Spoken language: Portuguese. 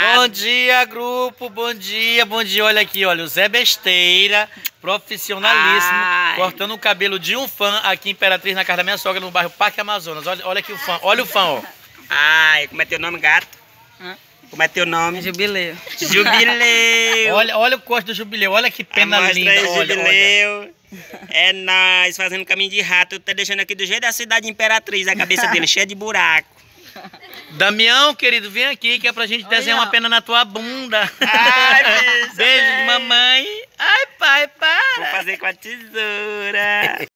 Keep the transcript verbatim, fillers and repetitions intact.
Bom dia, grupo, bom dia, bom dia. Olha aqui, olha, o Zé Besteira, profissionalíssimo, Ai. cortando o cabelo de um fã aqui em Imperatriz, na casa da minha sogra, no bairro Parque Amazonas. Olha, olha aqui o fã, olha o fã, ó. Ai, como é teu nome, gato? Hã? Como é teu nome? Jubileu. Jubileu. Olha, olha o corte do Jubileu, olha que pena Amostra linda, aí, olha, olha. Jubileu. É nóis, fazendo caminho de rato. Tá deixando aqui do jeito da cidade Imperatriz, a cabeça dele cheia de buraco. Damião, querido, vem aqui que é pra gente Olha. desenhar uma pena na tua bunda. Ai, bicho, Beijo de bem. mamãe. Ai, pai, para. Vou fazer com a tesoura.